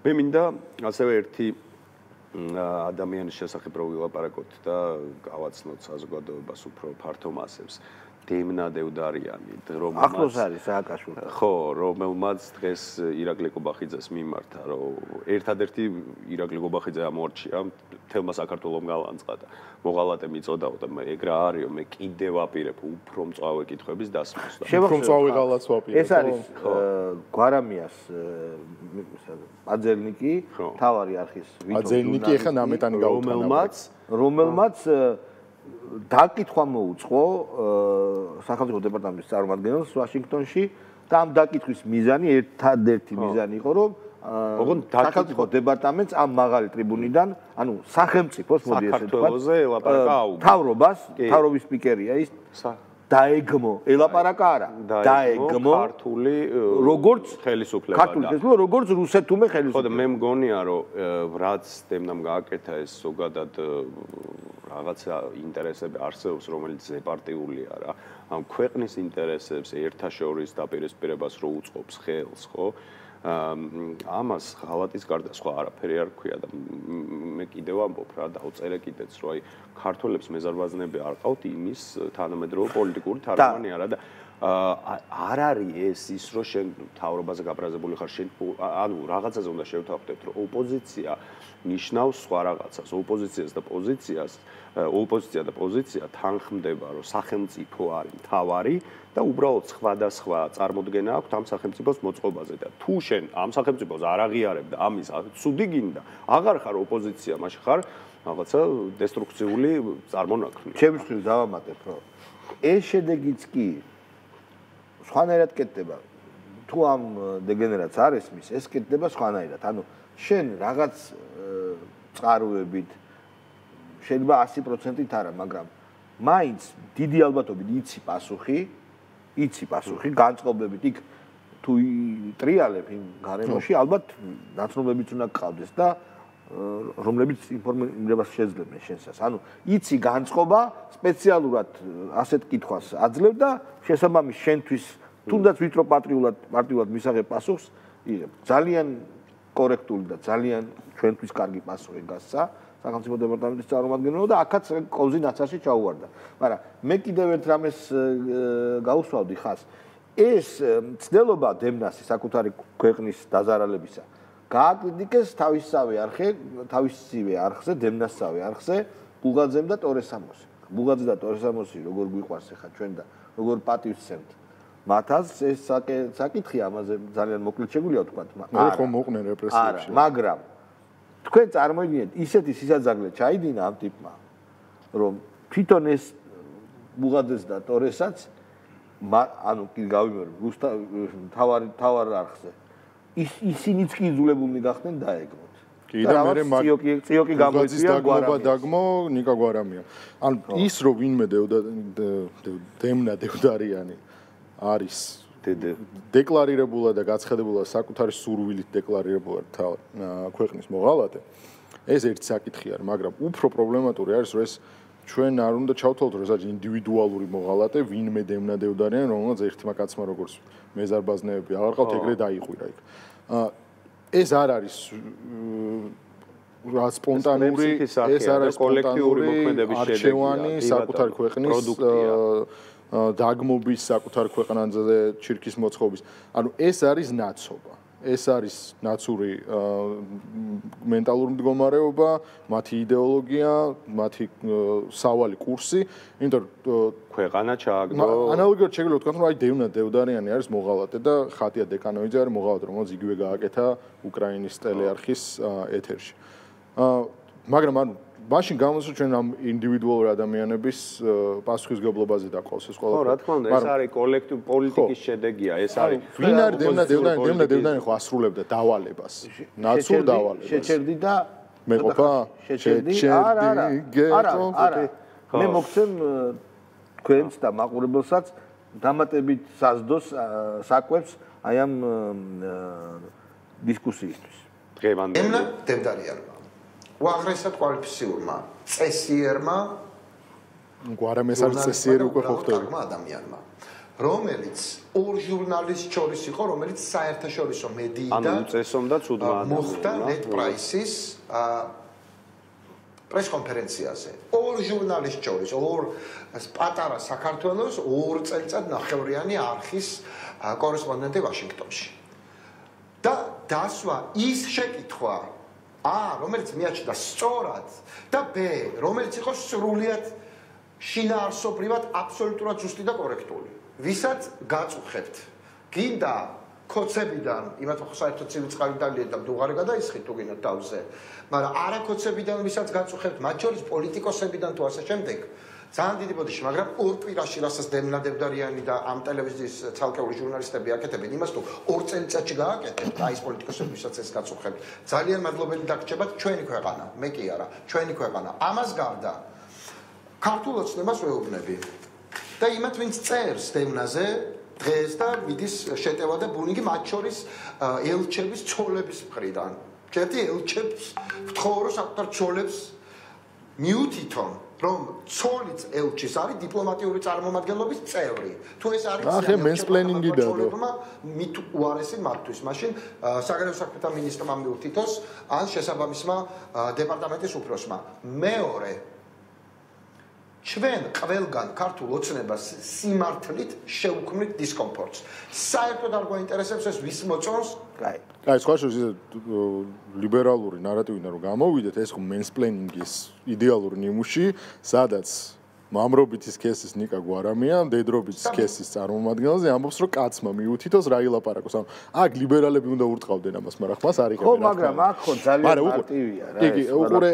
მე მინდა ასევე ერთი ადამიანის შესახებ რო ვილაპარაკოთ და გავაცნოთ საზოგადოებას უფრო ფართო მასებს. დემნა დევდარიანი, ახლოს არის სააკაშვილთან. ხო, რომელმაც დღეს ირაკლი ყობახიძეს მიმართა, რომ ერთადერთი ირაკლი ყობახიძე ამორჩია, თელმა საქართველოს გალანწყდა. მოღალატე მიწოდაო და ეგ რა არისო, მე კიდევ ვაპირებ უფრო მწვავე კითხვების დასმას. უფრო მწვავე ღალატს ვაპირებ. ეს არის გვარამიას აძელნიკი, თავარი არქის ვიტო აძელნიკი ეხა ნამეტანი გაუთხა, რომელმაც დაკითხვა მოუწყო სახელმწიფო დეპარტამენტის წარმომადგენელს ვაშინგტონში და ამ დაკითხვის მიზანი ერთადერთი მიზანი იყო რომ სახელმწიფო დეპარტამენტს ამ მაღალი ტრიბუნიდან ანუ სახელმწიფოს მოდი ესე ვთქვათ თავრობის სპიკერია ის დაეგმო ელაპარაკა არა დაეგმო ქართული როგორც ხელისუფლება ქართული ხელისუფლება როგორც რუსეთუმე ხელისუფლება ხო და მე მგონია რომ რაც დემნამ გააკეთა ეს ზოგადად რაღაცა ინტერესები არსებობს რომელიც ზეპარტიულია რა ამ ქვეყნის ინტერესებს ერთაშორის დაპირისპირებას რო უწყობს ხელს ხო ამას ღალატის გარდა სხვა არაფერი არ ქვია და მე კიდევ ამბობ რა დავწერე კიდეც რომ აი ქართველებს მეზარბაზნები არ ყავთ იმის თანამედროვე პოლიტიკური თარგმანი არა და არ არის ეს ის რომ შენ თავრობაზე გაბრაზებული ხარ შენ ანუ რაღაცაზე უნდა შევთავაზოთ რომ ოპოზიცია ნიშნავს სხვა რაღაცას ოპოზიცია და პოზიცია თანხმდება რომ სახელმწიფო არის მთავარი და უბრალოდ სხვადასხვა წარმოდგენა აქვს ამ სახელმწიფოს მოწყობაზე და თუ შენ ამ სახელმწიფოს არ აღიარებ და ამის ცუდი გინდა აღარ ხარ ოპოზიცია მაშინ ხარ რაღაცა დესტრუქციული წარმონაქმნი ჩემს მხრივ დავამატებ რომ ეს შედეგიც კი სხვანაირად კეთდება თუ ამ დეგენერატს არ ესმის ეს კეთდება სხვანაირად ანუ შენ რაღაც წყაროებით შეიძლება 100%-ით არა მაგრამ მაინც დიდი ალბათობით იცი პასუხი განწყობებით იქ თუ ტრიალებ იმ გარემოში ალბათ ნაცნობებიც უნდა გყავდეს და რომლებიც ინფორმირებას შეძლებენ შენსას ანუ იცი განწყობა სპეციალურად ასეთ კითხვას აძლევ და შესაბამის შენთვის თუნდაც ვიწრო პარტიულად მისაღებ პასუხს იღებ ძალიან კორექტული და ძალიან ჩვენთვის კარგი პასუხი გასცა სახელმწიფო დეპარტამენტის წარმომადგენელმა და აქაც კოვზი ნაცარში ჩაუვარდა. მაგრამ მე კიდევ ერთ რამეს გაუსვავდი ხას. ეს მცდელობა დემნასი საკუთარი ქვეყნის დაზარალებისა გააკრიტიკეს თავისივე არხზე, დემნასსავე არხზე, ბუღაძემ და ტორესამოსი. ბუღაძე და ტორესამოსი როგორ გვიყვარს ახლა ჩვენ და როგორ პატივსცემთ მათაც ეს საკითხი ამაზე ძალიან მოკლედ შეგვიძლია ვთქვათ. მე ხომ მოყნენ რეპრესიებში. მაგრამ თქვენ წარმოიდგინეთ ისეთი სისაძაგლე ჩაიდინა ამ ტიპმა რომ თვითონ ეს ბუღაძეს და ტორესაც ანუ კი გავიმეორებ თავარ არხზე ისინიც კი იძულებულნი გახდნენ დაეგმოთ კი და მე წიოკი გამოიწვია დაგმო ნიკა გვარამია ან ის რომ ვინმე დემნა დევდარიანი არის დეკლარირებულა და გაცხადებულა საკუთარი სურვილით დეკლარირებულა ქვეყნის მოღალატე ეს ერთი საკითხი არის მაგრამ უფრო პრობლემატური არის რომ ეს ჩვენ არ უნდა ჩავთვალოთ რომ ეს არის ინდივიდუალური მოღალატე ვინმე დემნა დევდარიანი რომელსაც ერთმა კაცმა როგორც მეზარბაზნეები აღარ ყავთ ეგრე დაიყვირა იქ ეს არ არის რა სპონტანური ეს არის კოლექტიური მოქმედების არჩევანი საკუთარი ქვეყნის დაგმობის საკუთარ ქვეყანაზე ჩირქის მოწყობის. ანუ ეს არის ნაცობა. ეს არის ნაცური მენტალური მდგომარეობა, მათი იდეოლოგია, მათი სავალი კურსი, იმიტომ ქვეყანა ჩააგდო. ანალოგიურად შეგვიძლია ვთქვათ, რომ აი დევნა დევდარიანი არის მოღალატე და ხატია დეკანოვიძე არის მოღალატე, რომელიც იგივე გააკეთა უკრაინის ტელეარხის ეთერში. მაგრამ ანუ მაშინ გამოსულ ჩვენ ამ ინდივიდუალურ ადამიანების პასუხისგებლობაზე დაკვალს ეს ყველაფერი. ხო, რა თქმა უნდა, ეს არის კოლექტივ პოლიტიკის შედეგია, ეს არის. ვინ არის დემნა დევდარიანი ხო ასრულებდა დავალებას. ნაცურ დავალებას. შეჭერდი და მეყოფა? შეჭერდი? არა. მე მოგცემ თქვენს და მაყურებელსაც დამატებით საზდოს საკვებს აი ამ დისკუსიისთვის. დღევანდელი. დემნა დევდარიანმა უაღრესად კვალიფიციურმა წესიერმა გვარამეს არის წესიერი უკვე ხო ხდება ადამიანმა რომელიც ორ ჟურნალისტს შორის იყო, რომელიც საერთაშორისო მედიიდან უწესომდა ცუდმა მოხდა net price-ის პრესკონფერენციაზე. ორ ჟურნალისტს შორის, ორ პატარა საქართველოს ორ წელიწად ნახევრიანი არხის კორესპონდენტი ვაშინგტონში. და დასვა ის შეკითხვა რომელიც მიაჩნდა სწორად და B, რომელიც იყო სრულიად შინაარსობრივად აბსოლუტურად ზუსტი და კორექტული. ვისაც გაწუხებთ? გინდა კოცებიდან, იმათ ხო საერთოდ ცივი დალია და დუღარი გადაისხით თუ გინდათ თავზე, მაგრამ არა კოცებიდან ვისაც გაწუხებთ, მათ შორის პოლიტიკოსებიდან თუ ასე შემდეგ. ძალიან დიდი ბოდიში, მაგრამ ორ კვირაში რასაც დემნა დევდარიანი და ამ ტელევიზიის ცალკეული ჟურნალისტები აკეთებენ იმას, თუ ორ წელიწადში გააკეთებთ, აი ეს პოლიტიკოსები ვისაც ეს გაწუხებთ, ძალიან მადლობელი დაგრჩებათ ჩვენი ქვეყანა, მე კი არა, ჩვენი ქვეყანა. ამას გარდა ქართულ ოცნებას ვეუბნები და იმათ ვინც წერს დემნაზე დღეს და მიდის შეტევა და ბუნინგი მათ შორის ელჩების ცოლების მხრიდან. ერთი ელჩებს ვთხოვ რომ საკუთარ ცოლებს მიუთითონ რომ ცოლიც ელჩის არის დიპლომატიური წარმომადგენლობის წევრი. თუ ეს არის მენსპლენინგი და მით უარესი მათთვის. მაშინ საგარეო საქმეთა მინისტრმა მიუთითოს ან შესაბამისმა დეპარტამენტის უფროსმა. მეორე ჩვენ ყველგან ქართულ ოცნებას სიმართლით შევქმნით დისკომფორტს. საერთოდ არ გვაინტერესებს ეს ვის მოწონს? კაი, სხვა შორის ლიბერალური ნარატივიდან რომ გამოვიდეთ, ეს ხო მენსპლენინგის იდეალური ნიმუში, სადაც მამრობითის ქესის ნიკა გვარამია, დედრობითის ქესის წარმომადგენელზე ამბობს, რომ კაცმა მიუთითოს რა ილაპარაკოს. ანუ აქ ლიბერალები უნდა ურტყავდნენ ამას, მაგრამ ხმას არ იღებენ. ხო, მაგრამ აქ ხო ძალიან მარტივია რა. იგი უყურე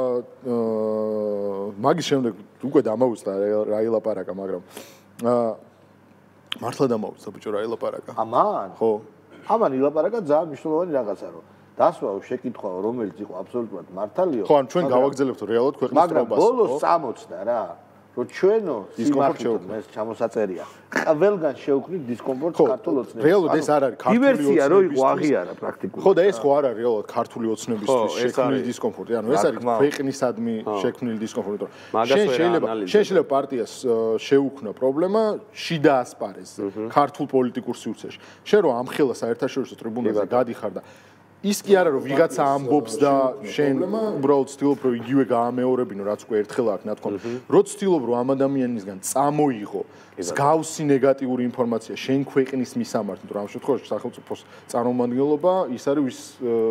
მაგის შემდეგ უკვე დამაუწყდა რა ილაპარაკა, მაგრამ მართლა დამაუწყდა ბიჭო რა ილაპარაკა. ამან? ხო. ამან ილაპარაკა ძალიან მნიშვნელოვანი რაღაცა, რომ დასვაო შეკითხვა, რომელიც იყო აბსოლუტურად მართალიო. ხო, ან ჩვენ გავაგზავნებთ რეალურად ქვეყნის მაგრამ ტრობას. ბოლოს წამოწდა რა. რომ ჩვენო სიმართლით ეს ჩამოსაწერია. ყველგან შევქმნით დისკომფორტს ქართულ ოცნებას. რეალურად ეს არ არის ქართული ოცნების. დივერსია რო იყო აღიარა პრაქტიკულად. ხო და ეს ხო არ არის რეალურად ქართული ოცნებისთვის შექმნილი დისკომფორტი. ანუ ეს არის ქვეყნისადმი შექმნილი დისკომფორტი. შეიძლება პარტიას შეუქმნა პრობლემა შიდა ასპარეზზე, ქართულ პოლიტიკურ სივრცეში. შენ რო ამხელა საერთაშორისო ტრიბუნაზე გადიხარ და ის კი არა რომ ვიღაცა ამბობს და შენ უბრალოდ ცდილობ რომ იგივე გაამეორებინო რაც უკვე ერთხელ აქვს ნათქვამი. რო ცდილობ რომ ამ ადამიანისგან წამოიღო მსგავსი ნეგატიური ინფორმაცია შენ ქვეყნის მისამართი, რომ ამ შემთხვევაში სახელმწიფოს წარმომადგენლობა ის არის ვის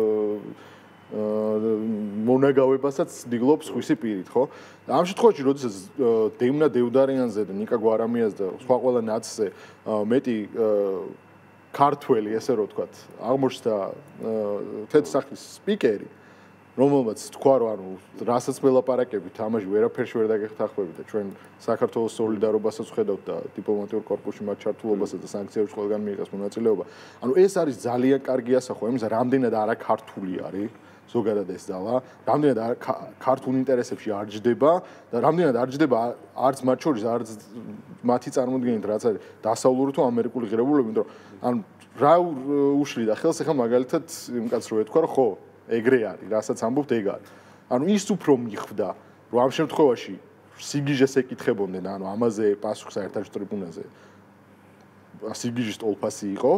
მონაგავებასაც ცდილობს ხვისი პირით, ხო? ამ შემთხვევაში როდესაც დემნა დევდარიანზე და ნიკა გვარამიას და სხვა ყველა ნაცზე მეტი ქართველი, ესე რომ ვთქვათ, აღმოჩნდა თეთრსახლის სპიკერი, რომელმაც თქვა, რომ ანუ რასაც ველაპარაკებით, ამაში ვერაფერში ვერ დაგეხთახმებით და ჩვენ საქართველოს სოლიდარობასაც ვხედავთ და დიპლომატიურ კორპუსში მათ ჩართულობასაც და სანქციებში ყველგან მიიღეს მონაწილეობა. ანუ ეს არის ძალიან კარგი ასახვა იმისა, რამდენად არაქართული არის ზოგადად ეს ძალა, რამდენად ქართულ ინტერესებში არ ჯდება და რამდენად არ ჯდება არც მათ შორის, არც მათი წარმოდგენით, რაც არის დასავლური თუ ამერიკული ღირებულები, იმიტომ რომ ან რა უშლიდა ხელს ახლა მაგალითად იმ კაცს რო ეთქვა, რომ ხო, ეგრე არის, რასაც ამბობთ ეგ არის. ანუ ის უფრო მიხვდა, რომ ამ შემთხვევაში სიგიჟეს ეკითხებოდნენ, ანუ ამაზე პასუხს საერთაშორისო ტრიბუნაზე სიგიჟის ტოლფასი იყო.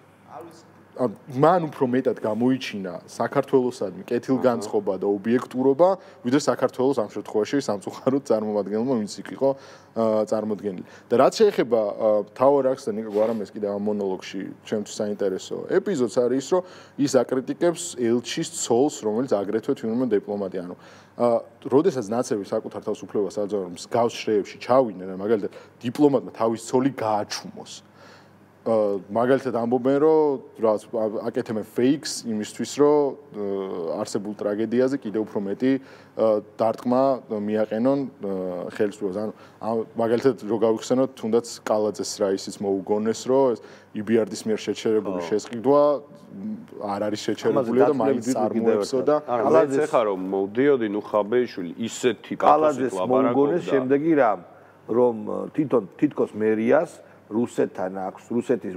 მან უფრო მეტად გამოიჩინა საქართველოსადმი კეთილგანწყობა და ობიექტურობა, ვიდრე საქართველოს ამ შემთხვევაში სამწუხაროდ წარმომადგენელმა ვინც იყო წარმოდგენილი. და რაც შეეხება თავარ აქს და ნიკა გვარამეს კიდე ამ მონოლოგში ჩემთვის საინტერესო ეპიზოდს არის ის, რომ ის აკრიტიკებს ელჩის ცოლს, რომელიც აგრეთვე თვითონ დიპლომატია. ანუ როდესაც ნაცები საკუთარ თავს უფლებას აძლევენ, რომ მსგავს შრეებში ჩავიდნენ, მაგალითად დიპლომატმა თავის ცოლი გააჩუმოს. მაგალითად ამბობენ, რომ რაც აკეთებენ ფეიქს იმისთვის, რომ არსებულ ტრაგედიაზე კიდევ უფრო მეტი დარტყმა მიაყენონ ხელისუფლებას. ანუ მაგალითად რო გავიხსენოთ, თუნდაც კალაძეს რა ისიც მოუგონეს, რომ იბიარდის მიერ შეჩერებული შესყიდვა არ არის შეჩერებული და მაინც წარმოებსო და კალაძეს ხა რომ მოვდიოდი ნუ ხაბეიშვილი ისეთი კალაძეს მოუგონეს შემდეგი რამ, რომ თითქოს მერიას რუსეთთან აქვს, რუსეთის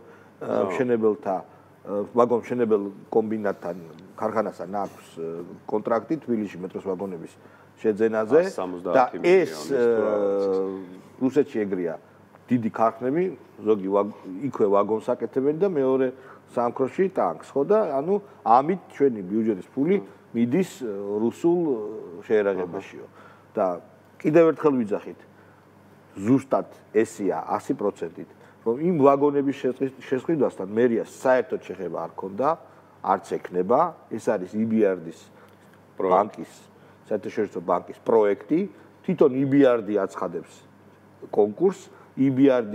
ვაგონმშენებელ კომბინატთან, ქარხანასთან აქვს კონტრაქტი თბილისში მეტროს ვაგონების შეძენაზე და ეს რუსეთში ეგრეა. დიდი ქარხნები, ზოგი იქვე ვაგონს აკეთებენ და მეორე სამქროში ტანკს, ხო და ანუ ამით ჩვენი ბიუჯეტის ფული მიდის რუსულ შეერაღებაშიო. და კიდევ ერთხელ ვიძახით, ზუსტად ესია 100%-ით, რომ იმ ვაგონების შესყიდვასთან მერიას საერთოდ შეხება არ ქონდა, არც ექნება, ეს არის EBRD-ის ბანკის, საერთაშორისო ბანკის პროექტი, თვითონ EBRD აცხადებს კონკურსს, EBRD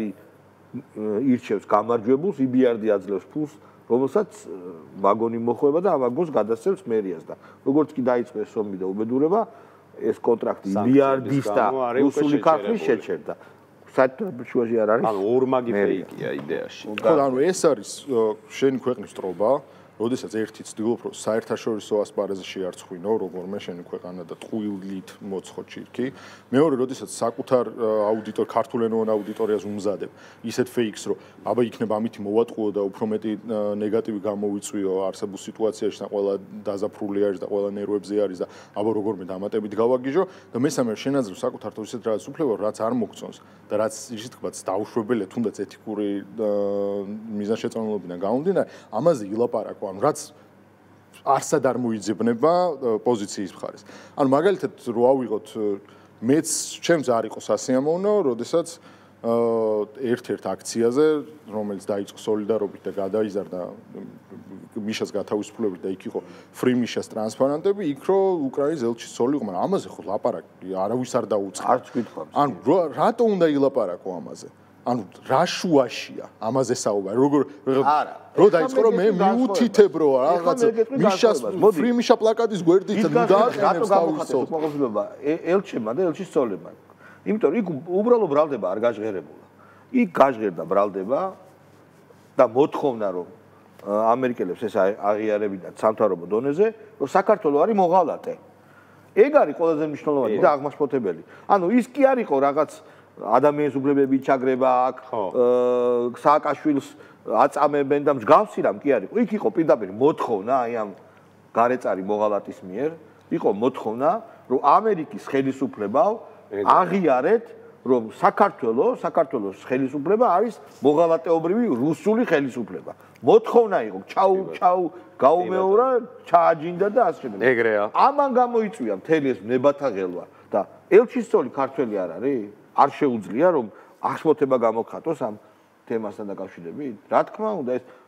ირჩევს გამარჯვებულს, EBRD აძლევს ფულს, რომელსაც ვაგონი მოხვება და ამ ვაგონს გადასცემს მერიას და როგორც კი დაიწყო ეს ომი და უბედურება, ეს კონტრაქტი EBRD-ის და რუსული ქარხნის შეჩერდა. საერთოდ შუაში არ არის. ანუ ორმაგი ფეიკია იდეაში. ხო, ანუ ეს არის შენი ქვეყნის ტრობა, როდესაც ერთი ცდილობ რომ საერთაშორისო ასპარეზზე შეარცხვინო როგორმე შენი ქვეყანა და ტყუილით მოცხო ჩირქი. მეორე, როდესაც საკუთარ აუდიტორ ქართულენოვან აუდიტორიას უმზადებ, ისეთ ფეიქს რომ აბა იქნება ამითი მოვატყუო და უფრო მეტი ნეგატივი გამოვიწვიო არსებულ სიტუაციაში და ყველა დაზაფრული არის და ყველა ნერვებზე არის და აბა როგორმე დამატებით გავაგიჟო და მესამე შენაძრევ საკუთარ თავს ისეთ რაღაც უფლება რაც არ მოგწონს და რაც ისე თქვაც დაუშვებელია თუნდაც ეთიკური მიზანშეწონილობიდან გამომდინარე, ამაზე ილაპარაკო ანუ რაც არსად არ მოიძებნება პოზიციის მხარეს. ანუ მაგალითად რო ავიღოთ მეც ჩემს არ იყო სასიამოვნო, როდესაც ერთ-ერთ აქციაზე, რომელიც დაიწყო სოლიდარობით და გადაიზარდა მიშას გათავისუფლებით და იქ იყო free მიშას ტრანსპარანტები, იქ რო უკრაინის ელჩი სოლი იყო, მაგრამ ამაზე ხო ლაპარაკი არავის არ დაუწყდა. არც გითხრობ. ანუ რატო უნდა ილაპარაკო ამაზე? ანუ რა შუაშია ამაზე საუბარი როგორ რო დაიწყო რომ მე მიუთითებ რო რაღაც მიშას free მიშა პლაკატის გვერდით დააყენებს თავის მოხდება ელჩებმა და ელჩის სოლებმა. იმიტომ იქ უბრალოდ ბრალდება არ გაჟღერებულა. იქ გაჟღერდა ბრალდება და მოთხოვნა რომ ამერიკელებს ეს აღიარებინათ სამთავრობო დონეზე, რომ საქართველოს არის მოღალატე. ეგ არის ყველაზე მნიშვნელოვანი და აღმაშფოთებელი. ანუ ის კი არ იყო რაღაც ადამიანის უფლებები ჩაგრება აქ სააკაშვილს აწამებენ და მსგავსი რამ კი არ იყო. იქ იყო პირდაპირ მოთხოვნა აი ამ გარეწარი მოღალატის მიერ, იყო მოთხოვნა, რომ ამერიკის ხელისუფლებამ აღიარეთ, რომ საქართველოს ხელისუფლება არის მოღალატეობრივი რუსული ხელისუფლება. მოთხოვნა იყო, ჩაუ გაუმეორა, ჩააჯინდა და ასე შემდეგ. ეგრეა. ამან გამოიწვია მთელი ეს ნებათა ღელვა და ელჩის სოლი ქართველი არ არის? არ შეუძლია რომ აღშფოთება გამოხატოს ამ თემასთან დაკავშირებით? რა თქმა უნდა ეს